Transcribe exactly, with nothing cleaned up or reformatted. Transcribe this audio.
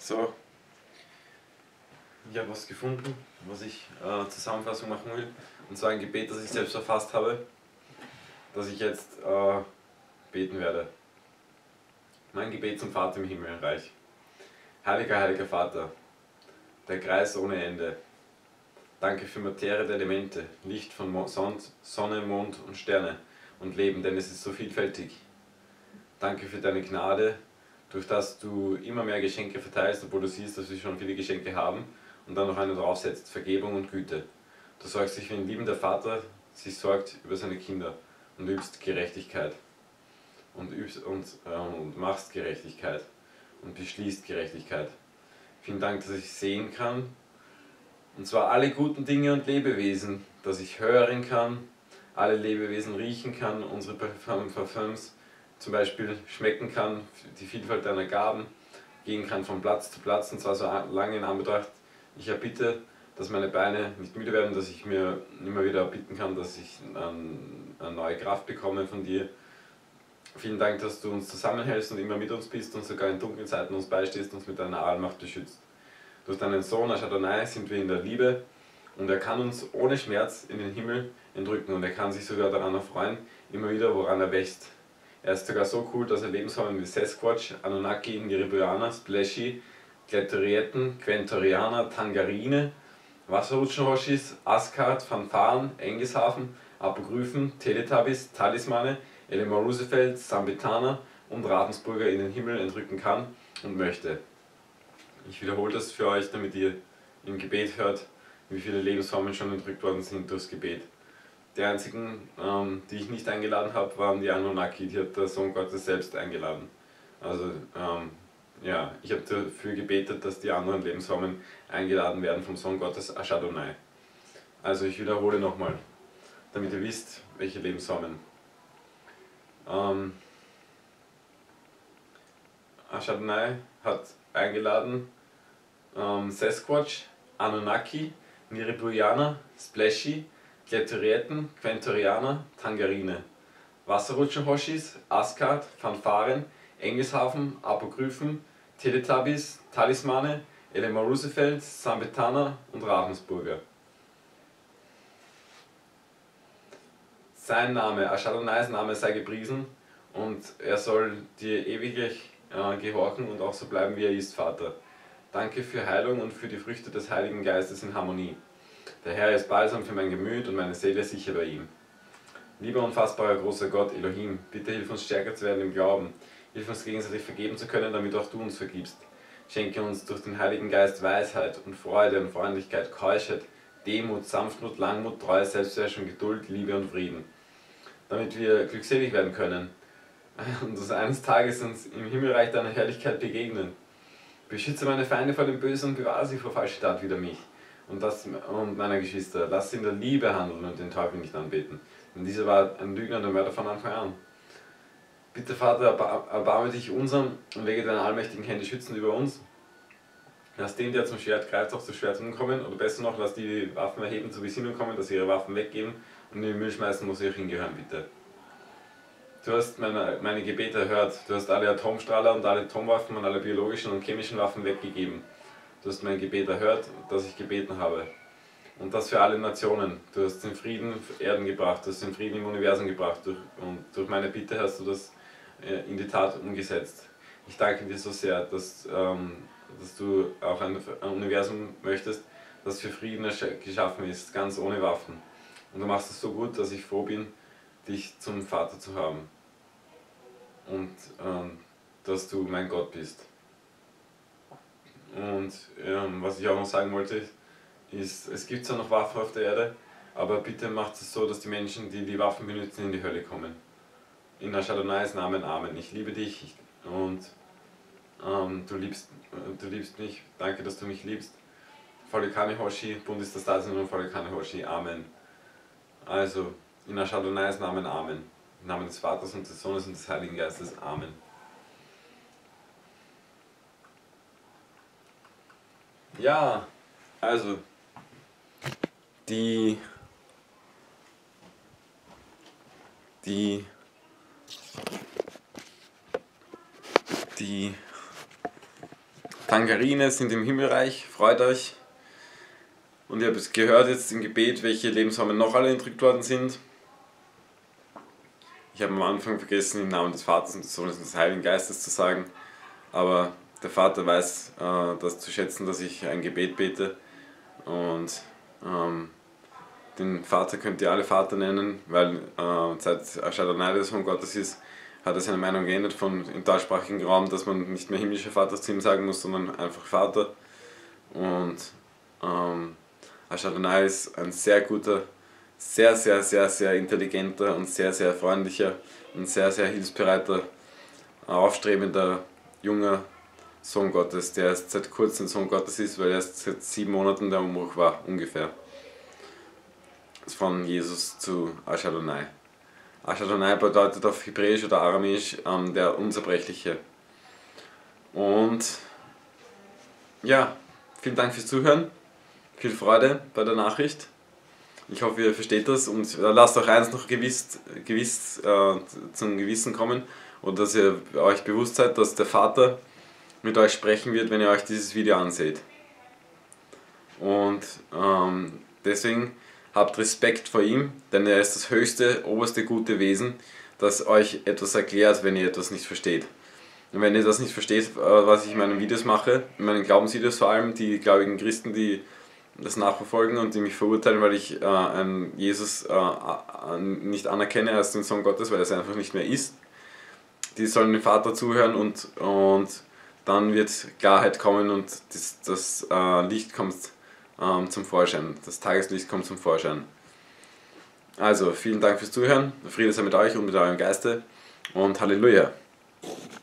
So, ich habe was gefunden, was ich äh, Zusammenfassung machen will. Und zwar ein Gebet, das ich selbst verfasst habe, das ich jetzt äh, beten werde. Mein Gebet zum Vater im Himmelreich. Heiliger, heiliger Vater, der Kreis ohne Ende. Danke für Materie der Elemente, Licht von Mo Sonne, Mond und Sterne und Leben, denn es ist so vielfältig. Danke für deine Gnade, durch das du immer mehr Geschenke verteilst, obwohl du siehst, dass wir schon viele Geschenke haben und dann noch eine draufsetzt, Vergebung und Güte. Du sorgst dich wie ein liebender Vater sich sorgt über seine Kinder und übst Gerechtigkeit und, übst und, äh, und machst Gerechtigkeit und beschließt Gerechtigkeit. Vielen Dank, dass ich sehen kann, und zwar alle guten Dinge und Lebewesen, dass ich hören kann, alle Lebewesen riechen kann, unsere Parfums zum Beispiel schmecken kann, die Vielfalt deiner Gaben, gehen kann von Platz zu Platz, und zwar so lange in Anbetracht ich erbitte, dass meine Beine nicht müde werden, dass ich mir immer wieder bitten kann, dass ich eine neue Kraft bekomme von dir. Vielen Dank, dass du uns zusammenhältst und immer mit uns bist und sogar in dunklen Zeiten uns beistehst und uns mit deiner Allmacht beschützt. Durch deinen Sohn Adonai sind wir in der Liebe, und er kann uns ohne Schmerz in den Himmel entrücken, und er kann sich sogar daran erfreuen, immer wieder, woran er wächst. Er ist sogar so cool, dass er Lebensformen wie Sasquatch, Anunnaki, Niribuana, Splashy, Klettorieten, Quentorianer, Tangerine, Wasserrutschenhoshis, Asgard, Fanfaren, Engishafen, Apokryphen, Teletubbies, Talismane, Eleanor Roosevelt, Sambetana und Ravensburger in den Himmel entrücken kann und möchte. Ich wiederhole das für euch, damit ihr im Gebet hört, wie viele Lebensformen schon entrückt worden sind durchs Gebet. Die einzigen, ähm, die ich nicht eingeladen habe, waren die Anunnaki, die hat der Sohn Gottes selbst eingeladen. Also ähm, ja, ich habe dafür gebetet, dass die anderen Lebensformen eingeladen werden vom Sohn Gottes Adonai. Also ich wiederhole nochmal, damit ihr wisst, welche Lebensformen. Ähm, Adonai hat eingeladen ähm, Sasquatch, Anunnaki, Niribuana, Splashy, Klettorieten, Quentorianer, Tangerine, Wasserrutschenhoshis, Asgard, Fanfaren, Engishafen, Apokryphen, Teletubbies, Talismane, Eleanor Roosevelt, Sambetana und Ravensburger. Sein Name, Adonais Name sei gepriesen, und er soll dir ewiglich äh, gehorchen und auch so bleiben, wie er ist, Vater. Danke für Heilung und für die Früchte des Heiligen Geistes in Harmonie. Der Herr ist balsam für mein Gemüt und meine Seele sicher bei ihm. Lieber unfassbarer großer Gott, Elohim, bitte hilf uns stärker zu werden im Glauben. Hilf uns gegenseitig vergeben zu können, damit auch du uns vergibst. Schenke uns durch den Heiligen Geist Weisheit und Freude und Freundlichkeit, Keuschheit, Demut, Sanftmut, Langmut, Treue, Selbstbeherrschung, Geduld, Liebe und Frieden. Damit wir glückselig werden können und uns eines Tages uns im Himmelreich deiner Herrlichkeit begegnen. Beschütze meine Feinde vor dem Bösen und bewahre sie vor falscher Tat wider mich und, das, und meiner Geschwister. Lass sie in der Liebe handeln und den Teufel nicht anbeten. Denn dieser war ein Lügner und ein Mörder von Anfang an. Bitte, Vater, erbarme dich unseren und lege deine allmächtigen Hände schützend über uns. Lass den, der zum Schwert greift, auch zum Schwert umkommen. Oder besser noch, lass die, die Waffen erheben, zur Besinnung kommen, dass sie ihre Waffen weggeben und in den Müll schmeißen, wo sie auch hingehören, bitte. Du hast meine, meine Gebete erhört. Du hast alle Atomstrahler und alle Atomwaffen und alle biologischen und chemischen Waffen weggegeben. Du hast mein Gebet erhört, das ich gebeten habe. Und das für alle Nationen. Du hast den Frieden auf Erden gebracht, du hast den Frieden im Universum gebracht. Und durch meine Bitte hast du das in die Tat umgesetzt. Ich danke dir so sehr, dass, ähm, dass du auch ein, ein Universum möchtest, das für Frieden geschaffen ist, ganz ohne Waffen. Und du machst es so gut, dass ich froh bin, dich zum Vater zu haben. Und ähm, dass du mein Gott bist. Und ähm, was ich auch noch sagen wollte, ist, es gibt zwar noch Waffen auf der Erde, aber bitte macht es so, dass die Menschen, die die Waffen benutzen, in die Hölle kommen. In Adonais Namen, Amen. Ich liebe dich ich, und ähm, du, liebst, äh, du liebst mich. Danke, dass du mich liebst. Volekane Hoshi, Bund ist das Dasein und Volekane Hoshi, Amen. Also, in Adonais Namen, Amen. Im Namen des Vaters und des Sohnes und des Heiligen Geistes, Amen. Ja, also, die, die, die Tangerine sind im Himmelreich, freut euch. Und ihr habt es gehört jetzt im Gebet, welche Lebensformen noch alle entrückt worden sind. Ich habe am Anfang vergessen, im Namen des Vaters und des Sohnes und des Heiligen Geistes zu sagen, aber der Vater weiß äh, das zu schätzen, dass ich ein Gebet bete, und ähm, den Vater könnt ihr alle Vater nennen, weil äh, seit Adonai der Sohn Gottes ist, hat er seine Meinung geändert von im deutschsprachigen Raum, dass man nicht mehr himmlischer Vater zu ihm sagen muss, sondern einfach Vater. Und ähm, Adonai ist ein sehr guter, sehr, sehr, sehr, sehr intelligenter und sehr, sehr freundlicher und sehr, sehr hilfsbereiter, aufstrebender, junger Sohn Gottes, der erst seit kurzem Sohn Gottes ist, weil er erst seit sieben Monaten der Umbruch war, ungefähr. Von Jesus zu Adonai. Adonai bedeutet auf Hebräisch oder Aramäisch ähm, der Unzerbrechliche. Und ja, vielen Dank fürs Zuhören, viel Freude bei der Nachricht. Ich hoffe, ihr versteht das, und lasst euch eins noch gewiss, gewiss äh, zum Gewissen kommen, und dass ihr euch bewusst seid, dass der Vater mit euch sprechen wird, wenn ihr euch dieses Video anseht. Und ähm, deswegen habt Respekt vor ihm, denn er ist das höchste, oberste gute Wesen, das euch etwas erklärt, wenn ihr etwas nicht versteht. Und wenn ihr das nicht versteht, was ich in meinen Videos mache, in meinen Glaubensvideos vor allem, die gläubigen Christen, die das nachverfolgen und die mich verurteilen, weil ich äh, einen Jesus äh, nicht anerkenne als den Sohn Gottes, weil er es einfach nicht mehr ist, die sollen dem Vater zuhören, und, und dann wird Klarheit kommen, und das, das äh, Licht kommt ähm, zum Vorschein, das Tageslicht kommt zum Vorschein. Also, vielen Dank fürs Zuhören, Friede sei mit euch und mit eurem Geiste, und Halleluja!